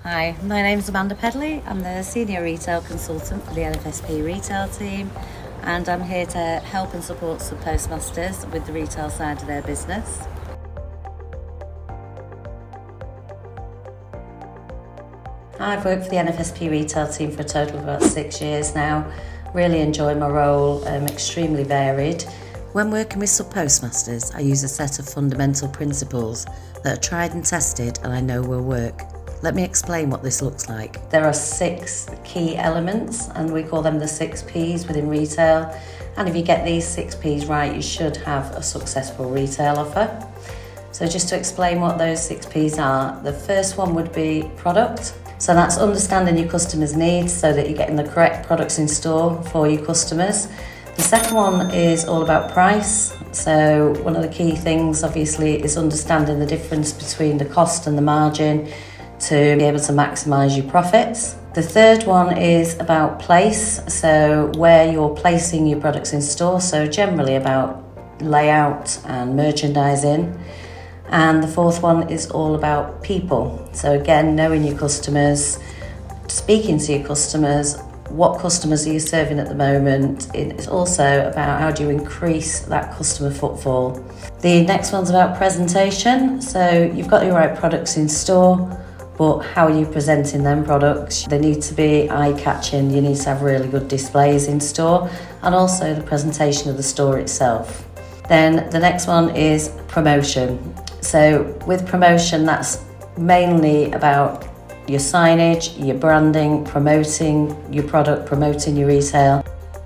Hi, my name is Amanda Pedley. I'm the Senior Retail Consultant for the NFSP Retail team, and I'm here to help and support some postmasters with the retail side of their business. I've worked for the NFSP Retail team for a total of about 6 years now. Really enjoy my role, extremely varied. When working with sub-postmasters, I use a set of fundamental principles that are tried and tested and I know will work. Let me explain what this looks like. There are 6 key elements and we call them the 6 Ps within retail. And if you get these 6 Ps right, you should have a successful retail offer. So just to explain what those 6 Ps are, the first one would be product. So that's understanding your customers' needs so that you're getting the correct products in store for your customers. The second one is all about price. So one of the key things obviously is understanding the difference between the cost and the margin to be able to maximise your profits. The third one is about place, so where you're placing your products in store, so generally about layout and merchandising. And the fourth one is all about people. So again, knowing your customers, speaking to your customers, what customers are you serving at the moment. It's also about how do you increase that customer footfall. The next one's about presentation. So you've got your right products in store, but how are you presenting them products? They need to be eye-catching, you need to have really good displays in store, and also the presentation of the store itself. Then the next one is promotion. So with promotion, that's mainly about your signage, your branding, promoting your product, promoting your retail.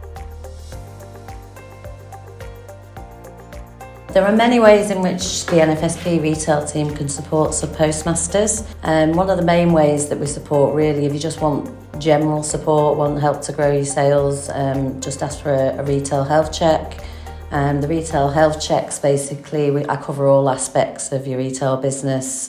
There are many ways in which the NFSP retail team can support sub-postmasters. One of the main ways that we support really, if you just want general support, want help to grow your sales, just ask for a retail health check. The retail health checks, basically, I cover all aspects of your retail business.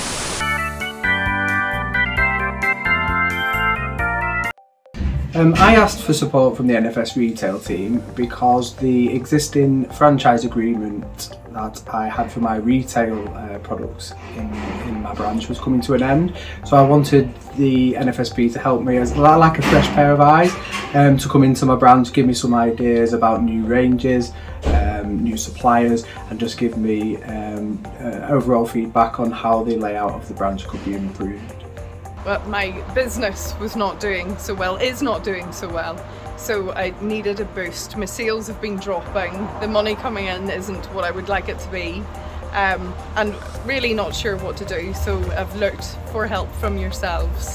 I asked for support from the NFS retail team because the existing franchise agreement that I had for my retail products in my branch was coming to an end. So I wanted the NFSP to help me as like a fresh pair of eyes to come into my branch, give me some ideas about new ranges, new suppliers, and just give me overall feedback on how the layout of the branch could be improved. But my business was not doing so well, is not doing so well, so I needed a boost. My sales have been dropping, the money coming in isn't what I would like it to be, and really not sure what to do, so I've looked for help from yourselves.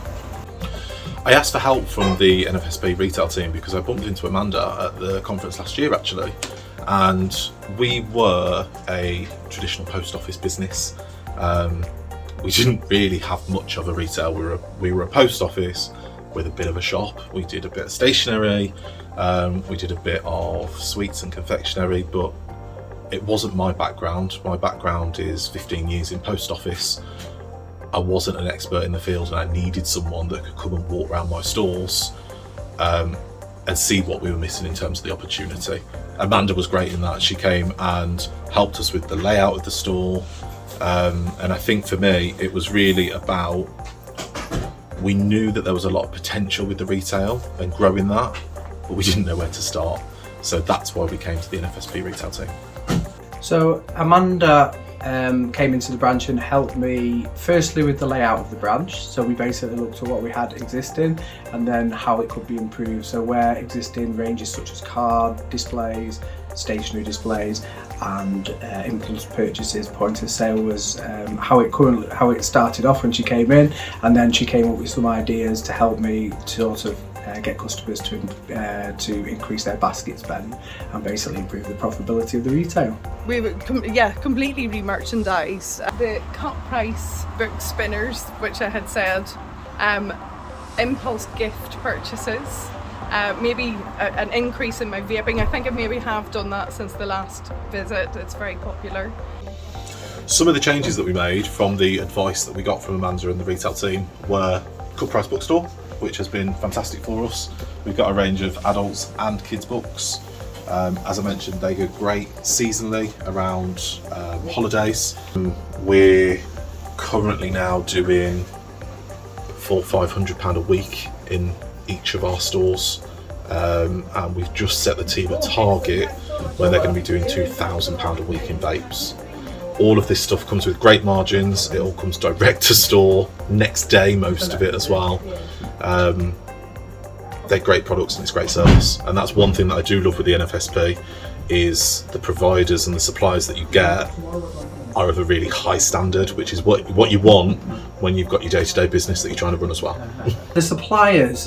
I asked for help from the NFSP retail team because I bumped into Amanda at the conference last year actually, and we were a traditional post office business. We didn't really have much of a retail. We were a post office with a bit of a shop. We did a bit of stationery, we did a bit of sweets and confectionery, but it wasn't my background. My background is 15 years in post office. I wasn't an expert in the field and I needed someone that could come and walk around my stores and see what we were missing in terms of the opportunity. Amanda was great in that. She came and helped us with the layout of the store. And I think for me, it was really about, we knew that there was a lot of potential with the retail and growing that, but we didn't know where to start. So that's why we came to the NFSP retail team. So Amanda came into the branch and helped me firstly with the layout of the branch. So we basically looked at what we had existing and then how it could be improved. So where existing ranges such as card displays, stationery displays and impulse purchases, point of sale was how it started off when she came in, and then she came up with some ideas to help me to sort of get customers to increase their basket spend and basically improve the profitability of the retail. We would completely re-merchandise the cut price book spinners, which I had said, impulse gift purchases, maybe an increase in my vaping. I think I maybe have done that since the last visit. It's very popular. Some of the changes that we made from the advice that we got from Amanda and the retail team were cut price bookstore, which has been fantastic for us. We've got a range of adults and kids books. As I mentioned, they go great seasonally around holidays. We're currently now doing £400–500 a week in each of our stores, and we've just set the team a target where they're going to be doing £2,000 a week in vapes. All of this stuff comes with great margins. It all comes direct to store, next day most of it as well. They're great products and it's great service, and that's one thing that I do love with the NFSP, is the providers and the suppliers that you get are of a really high standard, which is what you want when you've got your day-to-day business that you're trying to run as well. The suppliers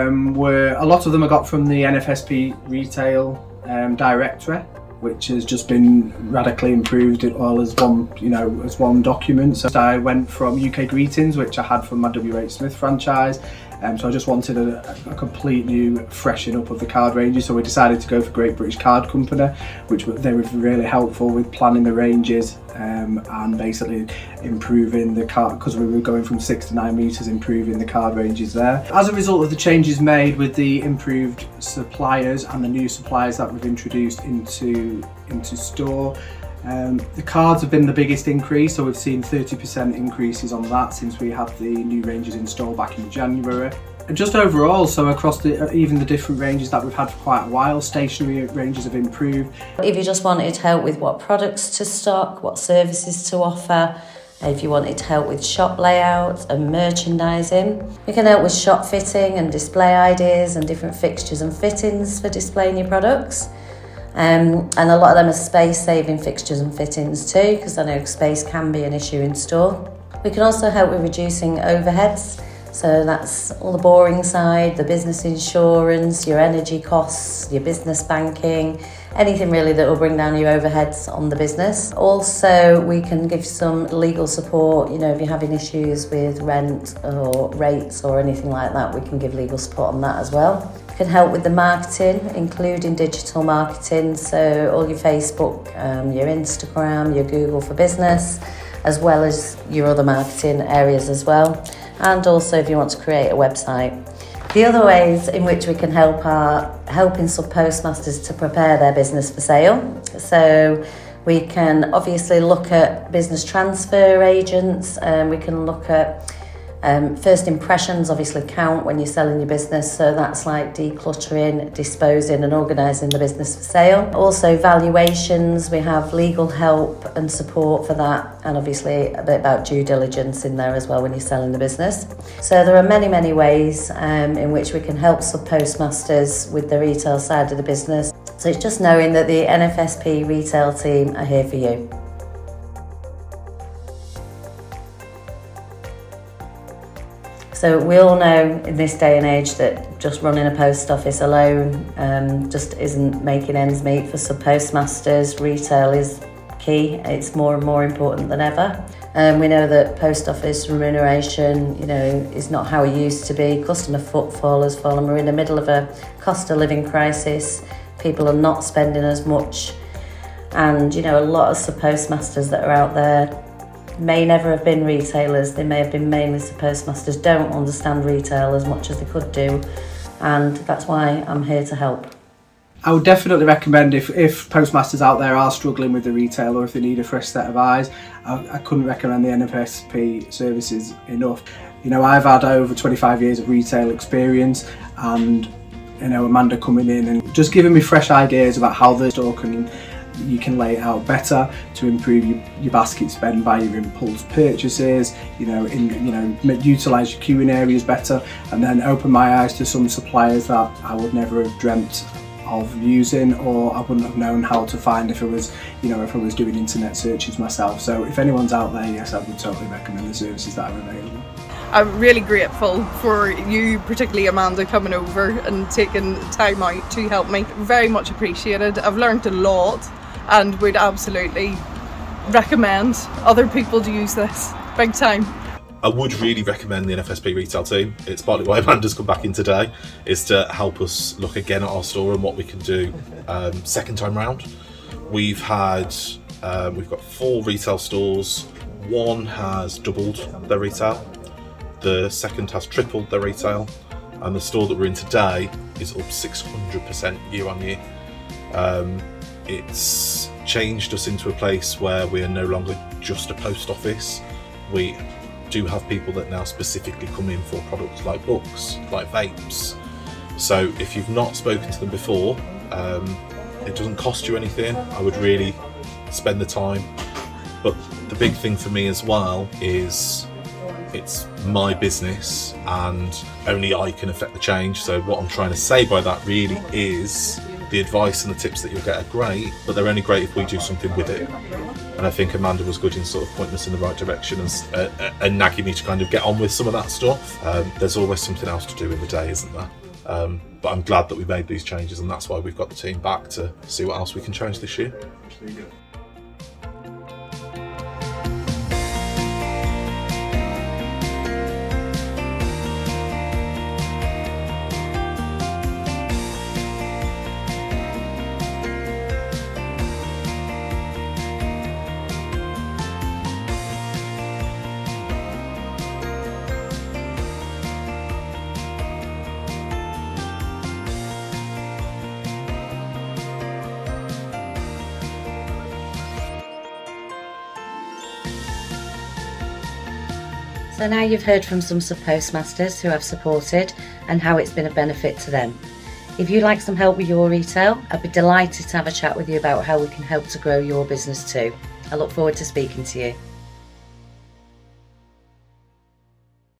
a lot of them I got from the NFSP Retail Directory, which has just been radically improved all as one, as one document. So I went from UK Greetings, which I had from my WH Smith franchise. So I just wanted a complete new freshen up of the card ranges. So we decided to go for Great British Card Company, which they were really helpful with planning the ranges and basically improving the card, because we were going from 6 to 9 metres, improving the card ranges there. As a result of the changes made with the improved suppliers and the new suppliers that we've introduced into store, the cards have been the biggest increase, so we've seen 30% increases on that since we had the new ranges installed back in January. And just overall, so across even the different ranges that we've had for quite a while, stationery ranges have improved. If you just wanted help with what products to stock, what services to offer, if you wanted help with shop layout and merchandising, we can help with shop fitting and display ideas and different fixtures and fittings for displaying your products. And a lot of them are space-saving fixtures and fittings too, because I know space can be an issue in store. We can also help with reducing overheads, so that's all the boring side, the business insurance, your energy costs, your business banking, anything really that will bring down your overheads on the business. Also, we can give some legal support, if you're having issues with rent or rates or anything like that, we can give legal support on that as well. Can help with the marketing, including digital marketing, so all your Facebook, your Instagram, your Google for Business, as well as your other marketing areas as well. And also if you want to create a website. The other ways in which we can help are helping sub-postmasters to prepare their business for sale. So we can obviously look at business transfer agents, we can look at first impressions obviously count when you're selling your business, so that's like decluttering, disposing and organising the business for sale. Also valuations, we have legal help and support for that, and obviously a bit about due diligence in there as well when you're selling the business. So there are many ways in which we can help sub-postmasters with the retail side of the business. So it's just knowing that the NFSP retail team are here for you. So we all know in this day and age that just running a post office alone just isn't making ends meet for sub-postmasters. Retail is key, it's more and more important than ever. We know that post office remuneration, is not how it used to be. Customer footfall has fallen. We're in the middle of a cost of living crisis. People are not spending as much. And, a lot of sub-postmasters that are out there may never have been retailers, they may have been mainly sub-postmasters, don't understand retail as much as they could do, and that's why I'm here to help. I would definitely recommend if postmasters out there are struggling with the retail or if they need a fresh set of eyes, I couldn't recommend the NFSP services enough. I've had over 25 years of retail experience, and Amanda coming in and just giving me fresh ideas about how the store you can lay it out better to improve your basket spend by your impulse purchases, utilise your queuing areas better, and then open my eyes to some suppliers that I would never have dreamt of using, or I wouldn't have known how to find if I was doing internet searches myself. So if anyone's out there, yes, I would totally recommend the services that are available. I'm really grateful for you, particularly Amanda, coming over and taking time out to help me. Very much appreciated. I've learned a lot and would absolutely recommend other people to use this big time. I would really recommend the NFSP retail team. It's partly why Amanda's come back in today, is to help us look again at our store and what we can do second time round. We've got 4 retail stores. One has doubled their retail, the second has tripled their retail, and the store that we're in today is up 600% year on year. It's changed us into a place where we are no longer just a post office. We do have people that now specifically come in for products like books, like vapes. So if you've not spoken to them before, it doesn't cost you anything. I would really spend the time. But the big thing for me as well is it's my business and only I can affect the change. So what I'm trying to say by that really is the advice and the tips that you'll get are great, but they're only great if we do something with it. And I think Amanda was good in sort of pointing us in the right direction and nagging me to kind of get on with some of that stuff. There's always something else to do in the day, isn't there? But I'm glad that we made these changes, and that's why we've got the team back to see what else we can change this year. So now you've heard from some postmasters who have supported and how it's been a benefit to them. If you'd like some help with your retail, I'd be delighted to have a chat with you about how we can help to grow your business too. I look forward to speaking to you.